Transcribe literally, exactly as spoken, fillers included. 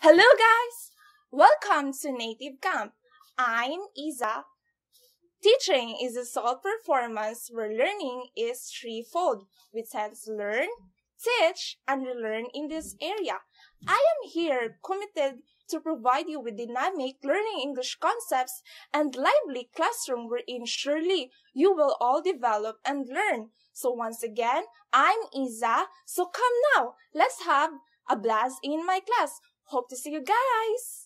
Hello guys! Welcome to Native Camp. I'm Issa. Teaching is a sole performance where learning is threefold. We tend to learn, teach, and relearn in this area. I am here committed to provide you with dynamic learning English concepts and lively classroom wherein surely you will all develop and learn. So once again, I'm Issa. So come now, let's have a blast in my class. Hope to see you guys!